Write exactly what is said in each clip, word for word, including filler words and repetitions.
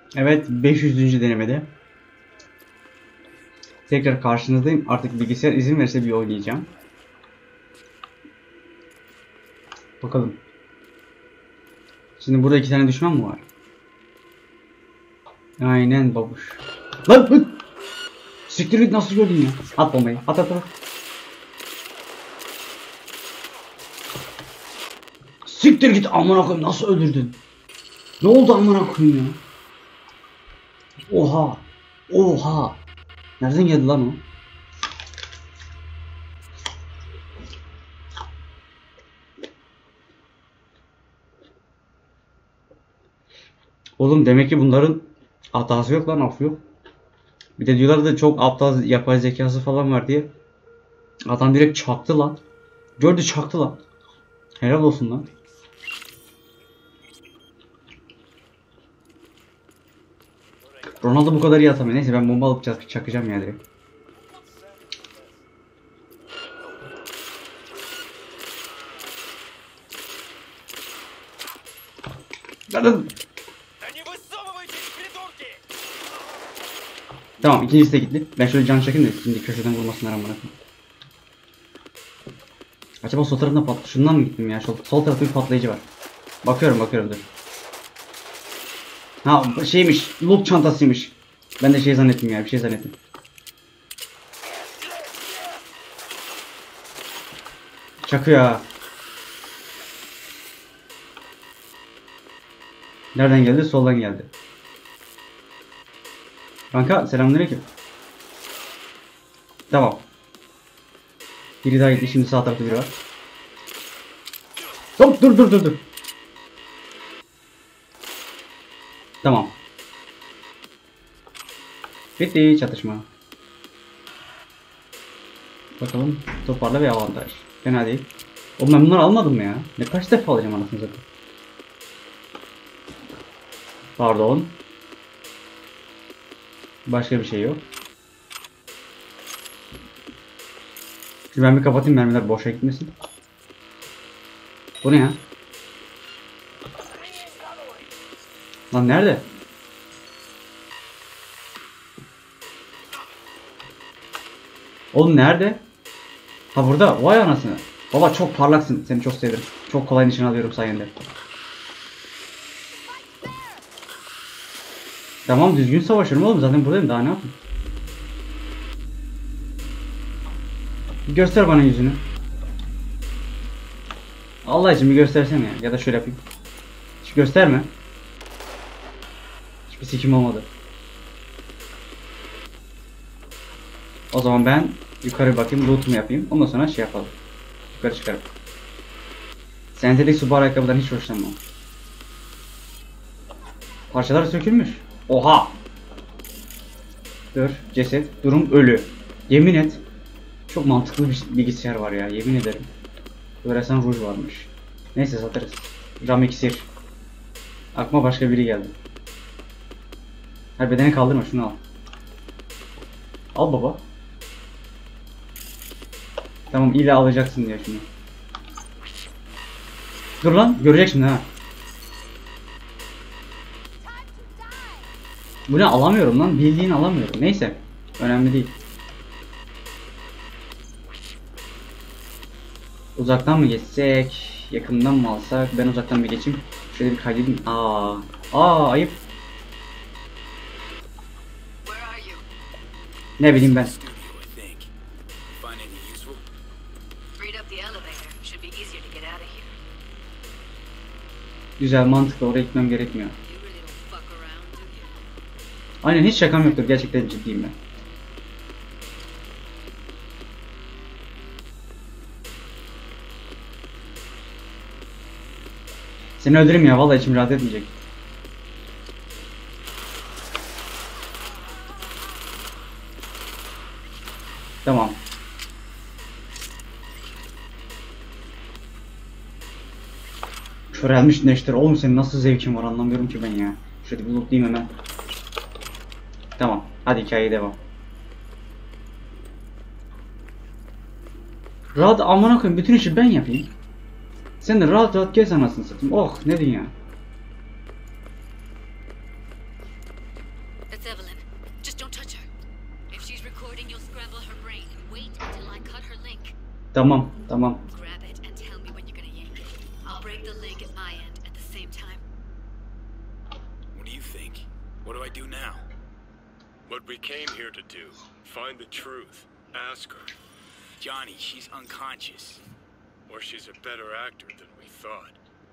Evet, beş yüzüncü denemede. Tekrar karşınızdayım. Artık bilgisayar izin verirse bir oynayacağım. Bakalım. Şimdi burada iki tane düşman mı var? Aynen babuş. Lan lan! Siktir git, nasıl gördün ya? At bombayı. At at at. Siktir git, amına koyayım, nasıl öldürdün? Ne oldu amına koyayım ya? Oha. Oha. Nereden geldi lan o? Oğlum demek ki bunların hatası yok lan, af yok. Bir de diyorlar da çok aptal yapay zekası falan var diye. Adam direkt çaktı lan. Gördü, çaktı lan. Helal olsun lan. Ronaldo bu kadar iyi atamıyor. Neyse ben bomba alıp çak çakacağım ya direkt. Lan. Tamam, ikincisi de gitti. Ben şöyle can çekeyim de şimdi köşeden vurmasınlar amına koyayım. Acaba sol tarafından pat şundan mı gittim ya? Sol, sol tarafta bir patlayıcı var. Bakıyorum bakıyorum dur. Ha şeymiş, loot çantasıymış. Ben de şey zannettim ya, bir şey zannettim. Çakıyor ha. Nereden geldi? Soldan geldi. Kanka selamünaleyküm. Tamam. Biri daha gitti, şimdi sağ tarafta biri var. Hop dur dur dur dur. Tamam. Bitti çatışma. Bakalım toparla ve avantaj. Fena değil. Oğlum ben bunları almadım mı ya? Ne kaç defa alacağım anasını zaten. Pardon. Başka bir şey yok. Şimdi ben bir kapatayım, mermiler boşa gitmesin. Bu ne ya? Lan nerede? Oğlum nerede? Ha burada. Vay anasını. Baba çok parlaksın. Seni çok sevdim. Çok kolay nişan alıyorum sayende. Tamam düzgün savaşıyorum oğlum. Zaten buradayım. Daha ne yapayım? Göster bana yüzünü. Allah için bir göstersene ya. Ya da şöyle yapayım. Hiç gösterme. Hiçbir sikim olmadı. O zaman ben yukarı bakayım, loot'umu yapayım. Ondan sonra şey yapalım. Yukarı çıkarım. Sentetik Subaru ayakkabıdan hiç hoşlanmam. Parçalar sökülmüş. Oha! Dur, ceset, durum ölü. Yemin et. Çok mantıklı bir bilgisayar var ya, yemin ederim. Öğresen ruj varmış. Neyse satarız. Ram iksir. Aklıma başka biri geldi. Her bedeni kaldırma, şunu al. Al baba. Tamam, illa alacaksın diye şunu. Dur lan, görecek şimdi ha. Bu ne, alamıyorum lan, bildiğin alamıyorum. Neyse, önemli değil. Uzaktan mı geçsek, yakından mı alsak? Ben uzaktan bir geçeyim. Şöyle bir kaydedeyim. Aa, aa ayıp. Ne bileyim ben. Güzel, mantıklı, oraya gitmem gerekmiyor. Aynen, hiç şakam yoktur, gerçekten ciddiyim ben. Seni öldüreyim ya, vallahi içim rahat etmeyecek. Tamam. Körelmiş neşter. Oğlum senin nasıl zevkin var anlamıyorum ki ben ya. Şöyle bir lootlayayım hemen. Tamam. Hadi hikayeye devam. Rahat amına koyayım, bütün işi ben yapayım. Sen de rahat rahat gez anasını satayım. Oh ne dünya. Tamam, tamam. Grab it and tell me when you're gonna yank it. I'll break the link at my end at the same time. What do you think? What do I do now? What we came here to do. Find the truth. Ask her. Johnny, she's unconscious. Or she's a better actor than we thought.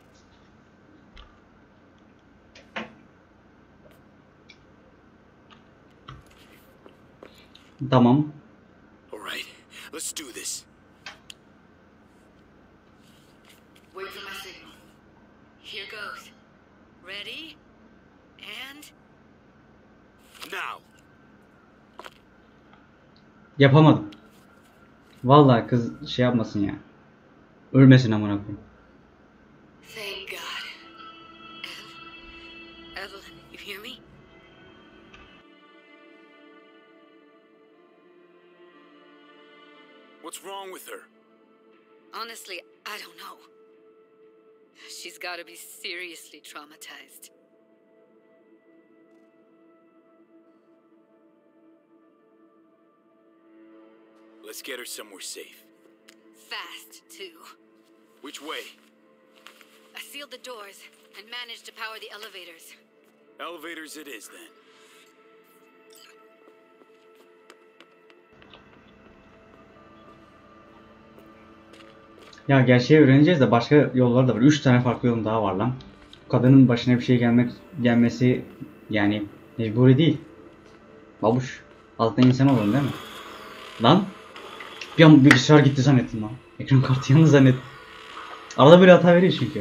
Tamam. All right, let's do this. Wait for my signal. Here goes. Ready? And... Now. Yapamadım. Vallahi kız şey yapmasın ya. Ölmesin amına koyayım. Thank God. Ev- Evelyn, you hear me? What's wrong with her? Honestly, I don't know. She's gotta be seriously traumatized. Let's get her somewhere safe. Fast, too. Which way? I sealed the doors and managed to power the elevators. Elevators it is then. Ya gerçeği öğreneceğiz de başka yolları da var. Üç tane farklı yolum daha var lan. Kadının başına bir şey gelmek gelmesi yani mecburi değil. Babuş. Alttan insan olalım değil mi? Lan. Bir an bilgisayar gitti zannettim lan. Ekran kartı yandı zannettim. Arada böyle hata veriyor çünkü.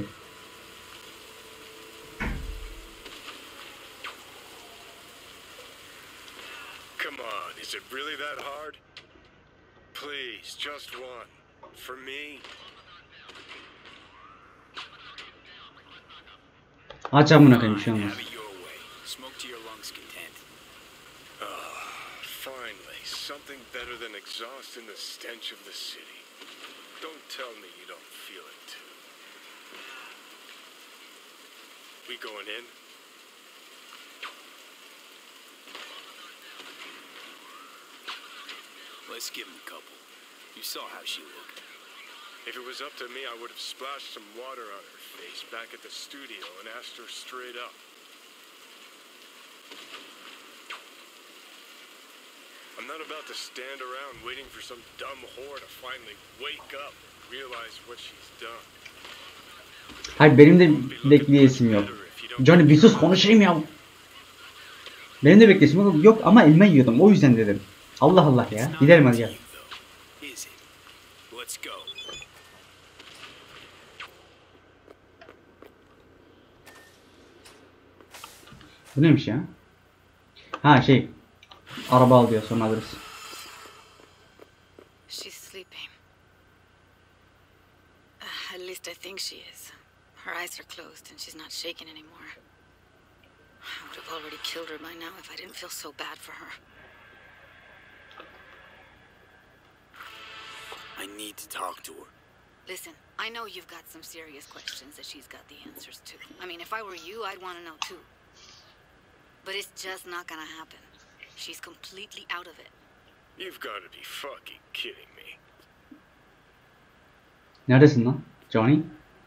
Come on, is it really that hard? Please, just one. For me? Aç amına koyayım bir şey olmaz. Have it your way. Smoke to your lungs content. Ah, finally, something better than exhaust in the stench of the city. Don't tell me you don't feel it too. We going in? Let's give him a couple. You saw how she looked. If it was up to me, I would have splashed some water on her face back at the studio and asked her straight up. I'm not about to stand around waiting for some dumb whore to finally wake up and realize what she's done. Hayır benim de bekleyesim yok. Johnny bir sus konuşayım ya. Benim de bekleyesim yok ama elime yiyordum o yüzden dedim. Allah Allah ya. Gidelim hadi gel. Is it? Let's go. Bu neymiş ya? Ha şey. Araba al diyor sonra alırız. She's sleeping. Uh, at least I think she is. Her eyes are closed and she's not shaking anymore. I would have already killed her by now if I didn't feel so bad for her. I need to talk to her. Listen, I know you've got some serious questions that she's got the answers to. I mean, if I were you, I'd want to know too. But it's just not gonna happen. She's completely out of it. You've got to be fucking kidding me. Neredesin lan? Johnny?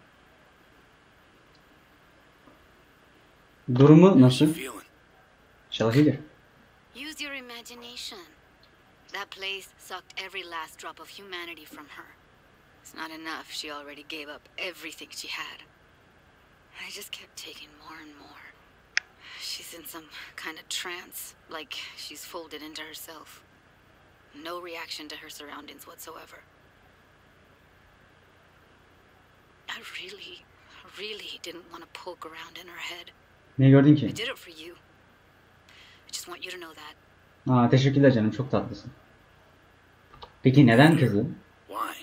Durumu nasıl? How's she feeling? Çalışıyor. Use your imagination. That place sucked every last drop of humanity from her. It's not enough. She already gave up everything she had. I just kept taking more and more. She's in some kind of trance, like she's folded into herself. No reaction to her surroundings whatsoever. I really, really didn't want to poke around in her head. Ne gördün I ki? did it for you. I just want you to know that. Aa teşekkürler canım çok tatlısın. Peki neden kızı? Why?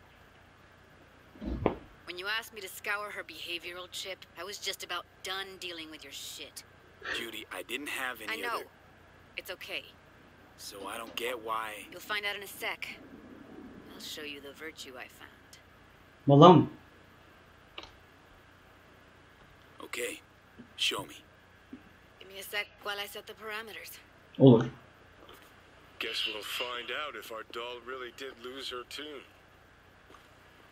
When you asked me to scour her behavioral chip, I was just about done dealing with your shit. Judy, I didn't have any I know. other... It's okay. So I don't get why... You'll find out in a sec. I'll show you the virtue I found. Vallahi Okay, show me. Give me a sec while I set the parameters. olur. Guess we'll find out if our doll really did lose her tune.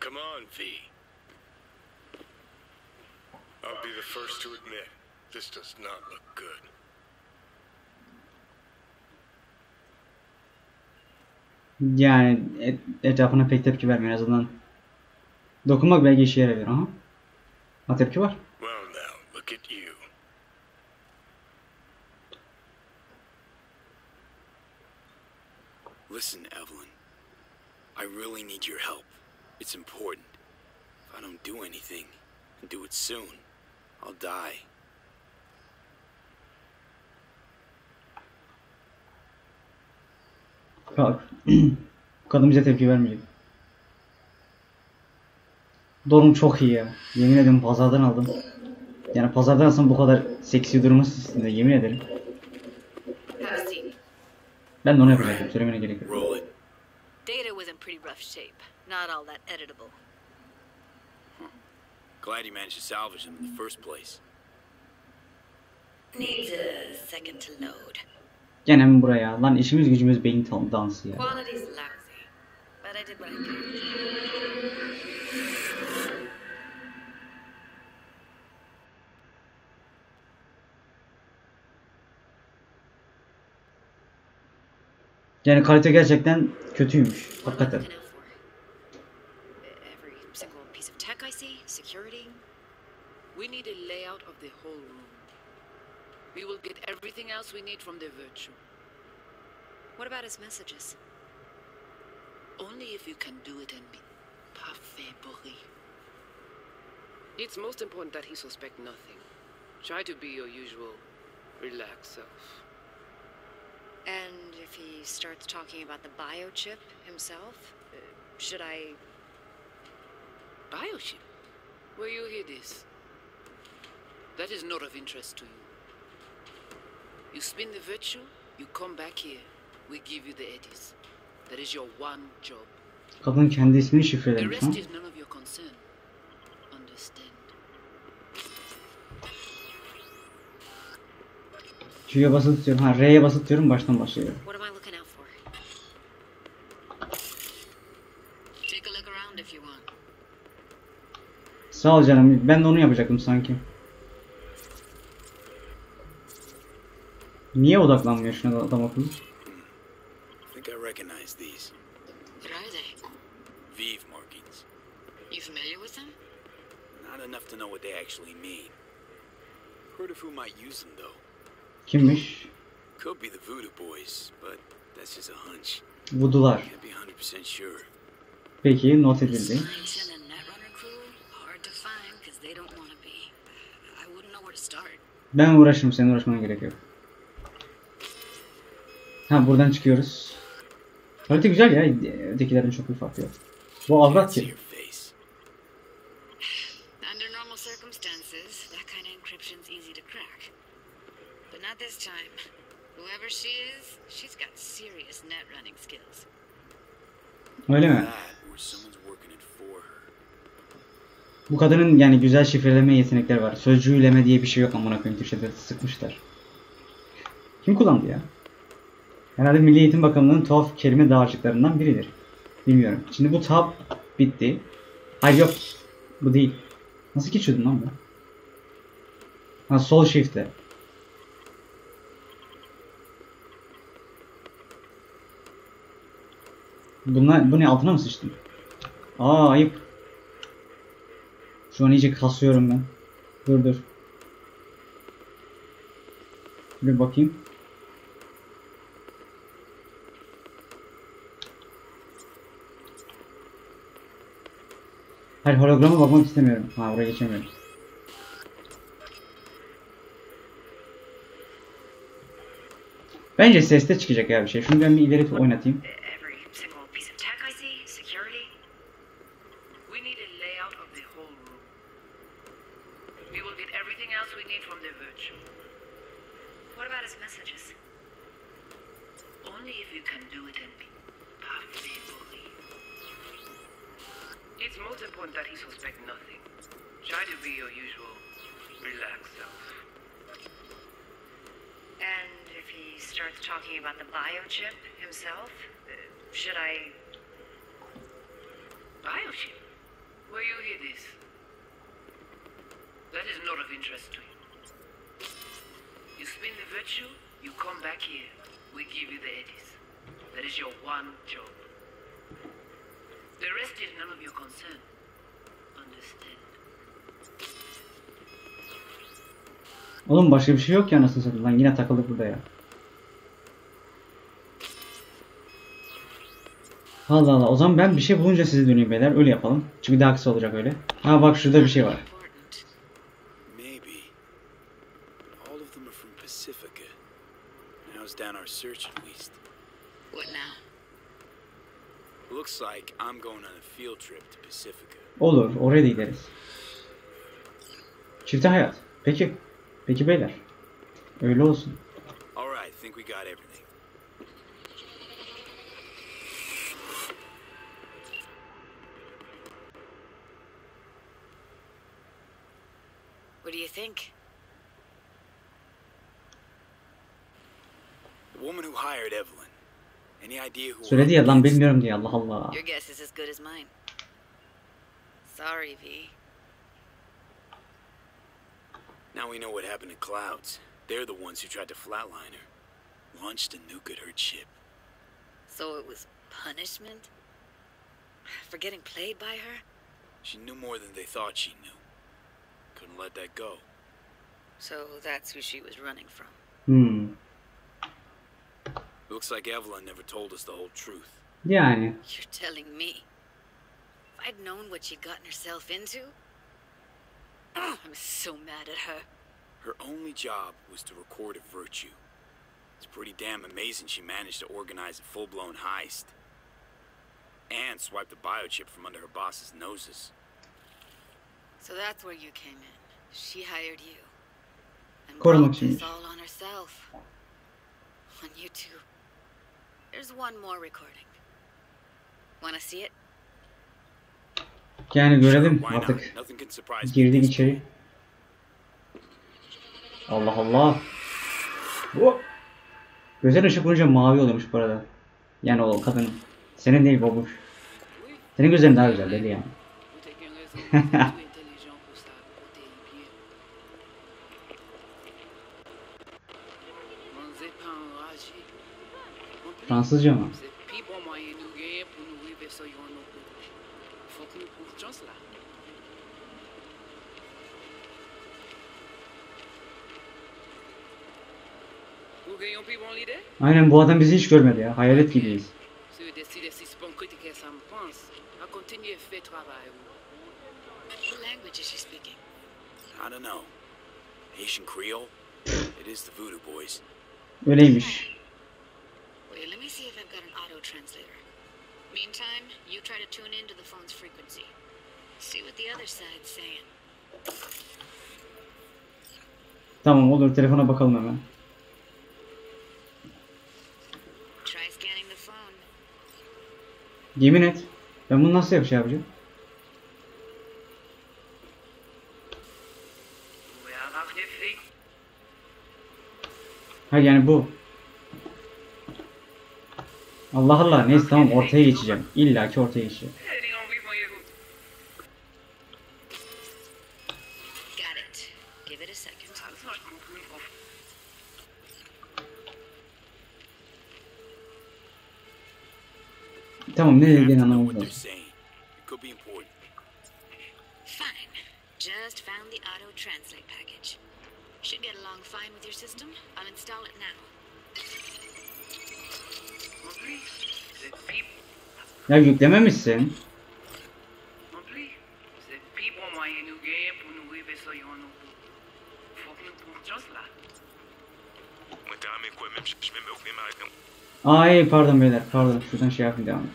Come on, V. I'll be the first to admit, this does not look good. Yani et, etrafına pek tepki vermiyor en azından. Dokunmak belki işe yarıyor. Aha. Ha, tepki var. Well now, look at you. Listen, Evelyn. I really need your help. It's important. If I don't do anything, and do it soon, I'll die. Kalk. Kadın bize tepki vermeyecek. Durum çok iyi ya. Yemin ederim pazardan aldım. Yani pazardan alsam bu kadar seksi durması üstünde, yemin ederim. Have a seat. Ben de onu yapacaktım. Söylemene gerek yok. Roll it. Data was in pretty rough shape. Not all that editable. Glad you managed to salvage them in the first place. Needs a second to load. Gene mi buraya? Lan işimiz gücümüz beyin tam dansı ya. Quality's lousy, but I did what I could. Yani kalite gerçekten kötüymüş. Hakikaten. Looking out for? Every single piece of tech I see, security. We need a layout of the whole room. We will get everything else we need from the virtual. What about his messages? Only if you can do it and be parfait bourré. It's most important that he suspect nothing. Try to be your usual relaxed self. And if he starts talking about the biochip himself, uh, should I... Biochip? Where you hear this? That is not of interest to you. You spin the virtue, you come back here. We give you the eddies. That is your one job. Kadın kendi ismini The şifrelemiş ha. rest is none of your concern. Understand? Q'ya basılı tutuyorum. Ha, R'ye basılı tutuyorum, baştan başlıyor. What am I looking out for? Take a look around if you want. Sağ ol canım. Ben de onu yapacaktım sanki. Niye odaklanmıyor şuna adam akıllı? I think I recognize these. What are they? Vive markings. You familiar with them? Not enough to know what they actually mean. Heard of who might use them though. Kimmiş? Could be the Voodoo Boys, but that's just a hunch. Vudular. Can't be one hundred percent sure. Peki, not edildi. Science and a Netrunner crew? Hard to find because they don't want to be. I wouldn't know where to start. Ben uğraşırım, senin uğraşmana gerek yok. Ha, buradan çıkıyoruz. Harita güzel ya, ötekilerin çok bir farkı yok. Bu avrat See ki. your face. Under normal circumstances, that kind of encryption's easy to crack. But not this time. Whoever she is, she's got serious net running skills. Öyle mi? That or someone's working it for her. Bu kadının yani güzel şifreleme yetenekleri var. Sözcüğüleme diye bir şey yok amına koyayım, Türkçe'de sıkmışlar. Kim kullandı ya? Herhalde Milli Eğitim Bakanlığı'nın tuhaf kelime dağarcıklarından biridir. Bilmiyorum. Şimdi bu tab bitti. Hayır yok. Bu değil. Nasıl geçiyordum lan bu? Ha, sol shift'le. Bunlar, bu ne, altına mı sıçtım? Aa, ayıp. Şu an iyice kasıyorum ben. Dur dur. Bir bakayım. Hayır, holograma bakmak istemiyorum. Ha, oraya geçemiyorum. Bence seste çıkacak ya bir şey. Şunu ben bir ileri oynatayım. Every single piece of tech I see, security. We need a layout of the whole room. We will get everything else we need from the virtual. What about his messages? Only if you can do it and be parfait bourré. It's most important that he suspect nothing. Try to be your usual relaxed self. And if he starts talking about the biochip himself, uh, should I... Biochip? Where you hear this? That is not of interest to you. You spin the virtue, you come back here. We give you the eddies. That is your one job. The rest is none of your concern. Understand? Oğlum başka bir şey yok ya anasını satayım. Lan yine takıldık burada ya. Allah Allah. O zaman ben bir şey bulunca sizi döneyim beyler. Öyle yapalım. Çünkü daha kısa olacak öyle. Ha bak şurada bir şey var. Maybe. All of them are from Pacifica. Now's down our search at least. What now? Looks like I'm going on a field trip to Pacifica. Olur. Oraya da gideriz. Çifte hayat. Peki. Peki beyler. Öyle olsun. All right, I think we got everything. What do you think? The woman who hired Evelyn. Any idea who? Söyledi ya lan bilmiyorum diye Allah Allah. Your guess is as good as mine. Sorry, V. Now we know what happened to Clouds. They're the ones who tried to flatline her. Launched a nuke at her ship. So it was punishment? For getting played by her? She knew more than they thought she knew. Couldn't let that go. So that's who she was running from. Hmm. Looks like Evelyn never told us the whole truth. Yani. You're telling me? If I'd known what she'd gotten herself into? Oh, I'm so mad at her. Her only job was to record a virtue. It's pretty damn amazing she managed to organize a full-blown heist. And swipe the biochip from under her boss's noses. So that's where you came in. She hired you. And Korumak brought this içinmiş. all on herself. On you two. There's one more recording. Wanna see it? Yani görelim Why not? artık. Nothing can surprise me. Girdik içeri. Allah Allah. Oh. Gözler ışık vurunca mavi oluyormuş bu arada. Yani o kadın. Senin değil babuş. Senin gözlerin daha güzel deli yani. Fransızca mı? Aynen bu adam bizi hiç görmedi ya. Hayalet gibiyiz. What language is she speaking? I don't know. Haitian Creole? It is the Voodoo Boys. Öyleymiş. Wait, let me see if I've got an auto translator. Meantime, you try to tune into the phone's frequency. See what the other side's saying. Tamam olur telefona bakalım hemen. Try scanning the phone. Yemin et. Ben bunu nasıl yapacağım yapacağım? Ha yani bu. Allah Allah neyse tamam ortaya geçeceğim. İlla ki ortaya geçeceğim. Got it. Give it a second. Tamam ne We have dediğini to know anlamamız what they're lazım. saying. It could be important. Fine. Just found the auto translate package. Should get along fine with your system. I'll install it now. Ya yüklememişsin. Ay pardon beyler pardon şuradan şey yapayım devam.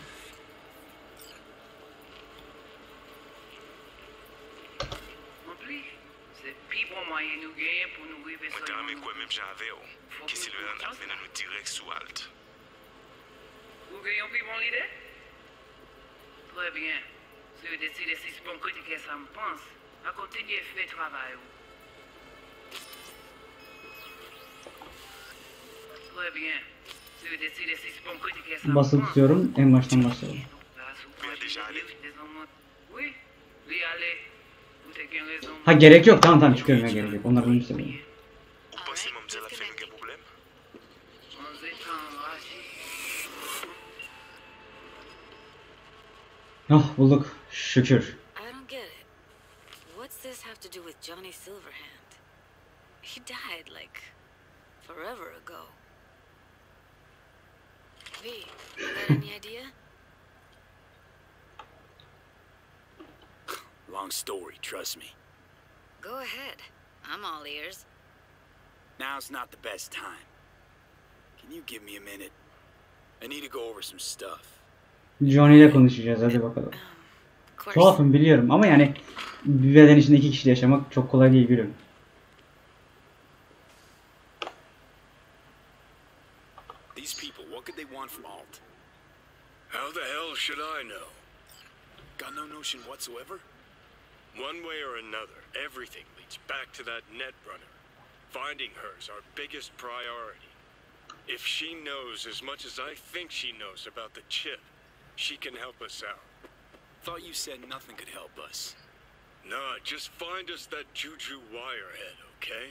Très bien. Si vous décidez si c'est bon côté que ça me pense, à continuer à faire travail. Très bien. Si vous décidez si c'est bon côté que ça me Basılı pense. tutuyorum en baştan başlayalım. Oui, Oui, allez. Vous avez bien raison. Ha gerek yok. Tamam tamam çıkıyorum ya, gerek yok. Onlar bunu istemiyor. All Passez, right, mademoiselle a fait disconnecting. aucun problème? On se détend, vas-y. Ah bulduk. Şükür. I don't get it. What's this have to do with Johnny Silverhand? He died, like, forever ago. V, you got any idea? Long story, trust me. Go ahead. I'm all ears. Now's not the best time. Can you give me a minute? I need to go over some stuff. Johnny ile konuşacağız, hadi bakalım. Of course. Tuhafım biliyorum ama yani bir beden içinde iki kişiyle yaşamak çok kolay değil gülüm. These people, what could they want from Alt? How the hell should I know? Got no notion whatsoever? One way or another, everything leads back to that Netrunner. Finding her's our biggest priority. If she knows as much as I think she knows about the chip, she can help us out. Thought you said nothing could help us. Nah, just find us that Juju Wirehead, okay?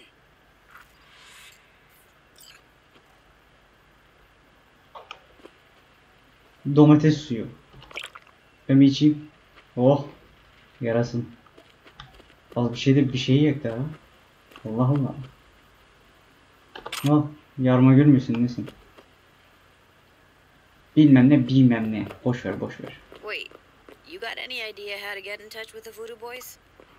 Domates suyu. Ben bir içeyim. Oh. Yarasın. Az bir şey de bir şeyi yak daha. Allah Allah. Al. Yarma gül müsün nesin? Bilmem ne bilmem ne. Boş ver boş ver. Wait, you got any idea how to get in touch with the Voodoo Boys?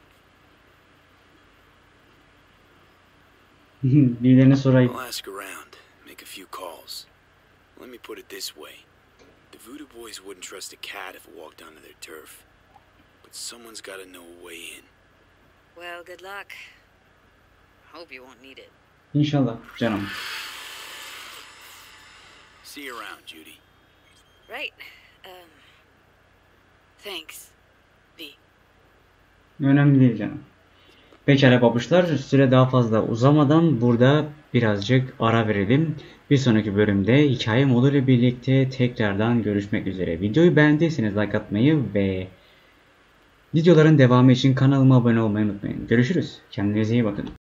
Birilerine sorayım. I'll ask around, make a few calls. Let me put it this way. The Voodoo Boys wouldn't trust a cat if it walked onto their turf. But someone's gotta know a way in. Well, good luck. Hope you won't need it. İnşallah canım. See you around, Judy. Right. Um. Thanks, V. Önemli değil canım. Pekala babuşlar, süre daha fazla uzamadan burada birazcık ara verelim. Bir sonraki bölümde hikaye moduyla birlikte tekrardan görüşmek üzere. Videoyu beğendiyseniz like atmayı ve videoların devamı için kanalıma abone olmayı unutmayın. Görüşürüz. Kendinize iyi bakın.